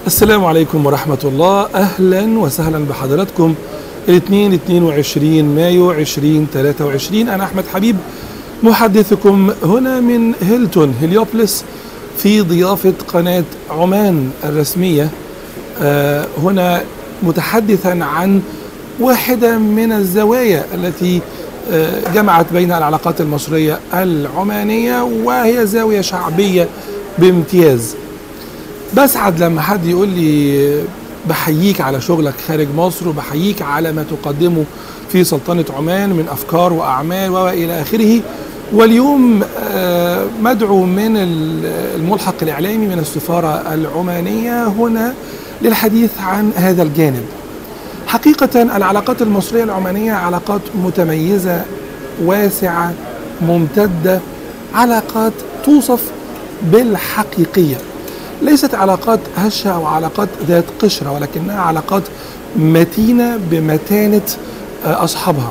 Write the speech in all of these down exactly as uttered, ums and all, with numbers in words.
السلام عليكم ورحمة الله. أهلا وسهلا بحضراتكم. الاثنين اثنين وعشرين مايو ألفين وثلاثة وعشرين. أنا أحمد حبيب محدثكم هنا من هيلتون هليوبلس في ضيافة قناة عمان الرسمية، آه هنا متحدثا عن واحدة من الزوايا التي آه جمعت بين العلاقات المصرية العمانية، وهي زاوية شعبية بامتياز. بسعد لما حد يقول لي بحييك على شغلك خارج مصر، وبحييك على ما تقدمه في سلطنة عمان من أفكار وأعمال وإلى آخره. واليوم مدعو من الملحق الإعلامي من السفارة العمانية هنا للحديث عن هذا الجانب. حقيقة العلاقات المصرية العمانية علاقات متميزة واسعة ممتدة، علاقات توصف بالحقيقية، ليست علاقات هشة أو علاقات ذات قشرة، ولكنها علاقات متينة بمتانة أصحابها.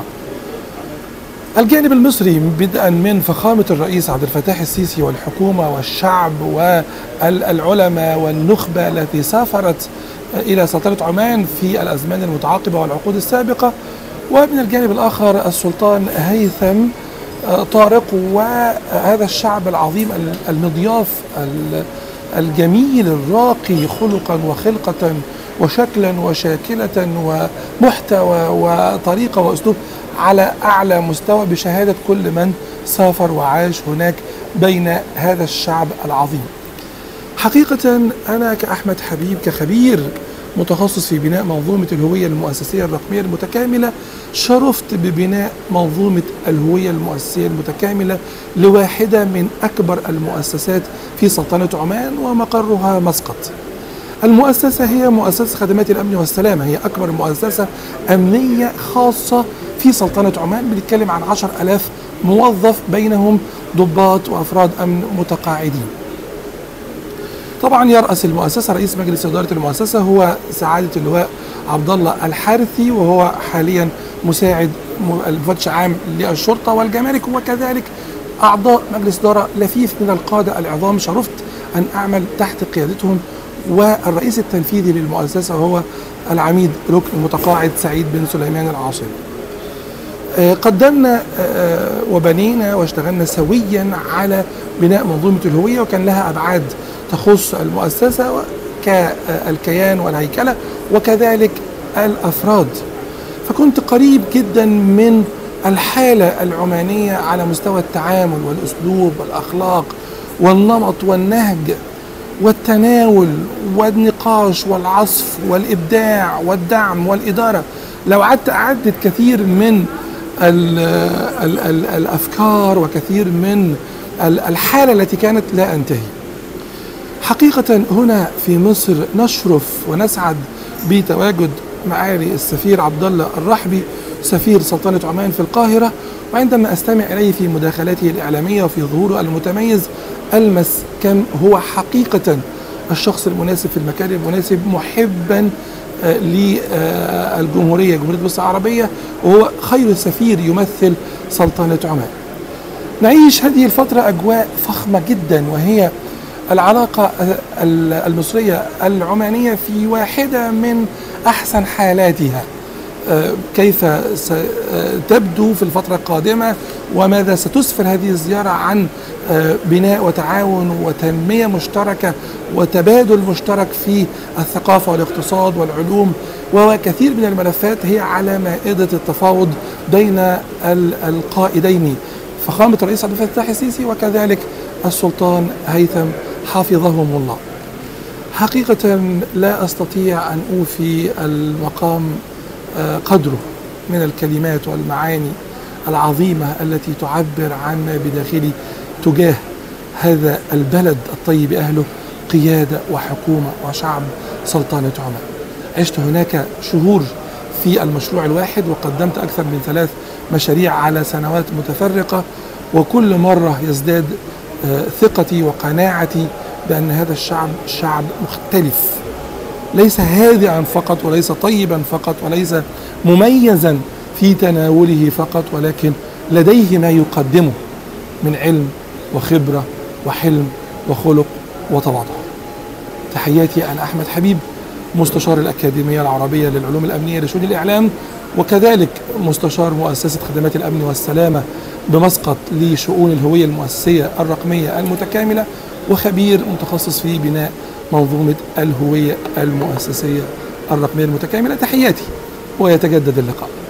الجانب المصري بدءا من فخامة الرئيس عبد الفتاح السيسي والحكومة والشعب والعلماء والنخبة التي سافرت إلى سلطنة عمان في الأزمان المتعاقبة والعقود السابقة، ومن الجانب الآخر السلطان هيثم طارق وهذا الشعب العظيم المضياف الجميل الراقي خلقا وخلقة وشكلا وشاكلة ومحتوى وطريقة وأسلوب على أعلى مستوى، بشهادة كل من سافر وعاش هناك بين هذا الشعب العظيم. حقيقة أنا كأحمد حبيب كخبير متخصص في بناء منظومة الهوية المؤسسية الرقمية المتكاملة، شرفت ببناء منظومة الهوية المؤسسية المتكاملة لواحدة من أكبر المؤسسات في سلطنة عمان ومقرها مسقط. المؤسسة هي مؤسسة خدمات الأمن والسلامة، هي أكبر مؤسسة أمنية خاصة في سلطنة عمان، بنتكلم عن عشر ألاف موظف بينهم ضباط وأفراد أمن متقاعدين. طبعا يرأس المؤسسة رئيس مجلس إدارة المؤسسة هو سعادة اللواء عبد الله الحارثي، وهو حاليا مساعد المفتش عام للشرطة والجمارك، وكذلك أعضاء مجلس إدارة لفيف من القادة العظام شرفت أن أعمل تحت قيادتهم. والرئيس التنفيذي للمؤسسة هو العميد ركن المتقاعد سعيد بن سليمان العاصمي. قدمنا وبنينا واشتغلنا سويا على بناء منظومة الهوية، وكان لها أبعاد تخص المؤسسة كالكيان والهيكلة وكذلك الأفراد. فكنت قريب جدا من الحالة العمانية على مستوى التعامل والأسلوب والأخلاق والنمط والنهج والتناول والنقاش والعصف والإبداع والدعم والإدارة. لو قعدت أعدد كثير من ال ال ال الأفكار وكثير من الحالة التي كانت لا أنتهي. حقيقة هنا في مصر نشرف ونسعد بتواجد معالي السفير عبد الله الرحبي سفير سلطنة عمان في القاهرة، وعندما أستمع إليه في مداخلاته الإعلامية وفي ظهوره المتميز ألمس كم هو حقيقة الشخص المناسب في المكان المناسب، محبا للجمهورية جمهورية مصر العربية، وهو خير سفير يمثل سلطنة عمان. نعيش هذه الفترة أجواء فخمة جدا، وهي العلاقة المصرية العمانية في واحدة من أحسن حالاتها. كيف ستبدو في الفترة القادمة، وماذا ستسفر هذه الزيارة عن بناء وتعاون وتنمية مشتركة وتبادل مشترك في الثقافة والاقتصاد والعلوم وكثير من الملفات هي على مائدة التفاوض بين القائدين فخامة الرئيس عبد الفتاح السيسي وكذلك السلطان هيثم حفظهم الله. حقيقة لا أستطيع أن أوفي المقام قدره من الكلمات والمعاني العظيمة التي تعبر عن ما بداخلي تجاه هذا البلد الطيب أهله، قيادة وحكومة وشعب سلطنة عمان. عشت هناك شهور في المشروع الواحد، وقدمت أكثر من ثلاث مشاريع على سنوات متفرقة، وكل مرة يزداد ثقتي وقناعتي بأن هذا الشعب شعب مختلف، ليس هادئا فقط وليس طيبا فقط وليس مميزا في تناوله فقط، ولكن لديه ما يقدمه من علم وخبرة وحلم وخلق وتواضع. تحياتي أنا أحمد حبيب، مستشار الأكاديمية العربية للعلوم الأمنية لشؤون الإعلام، وكذلك مستشار مؤسسة خدمات الأمن والسلامة بمسقط لشؤون الهوية المؤسسية الرقمية المتكاملة، وخبير متخصص في بناء منظومة الهوية المؤسسية الرقمية المتكاملة. تحياتي ويتجدد اللقاء.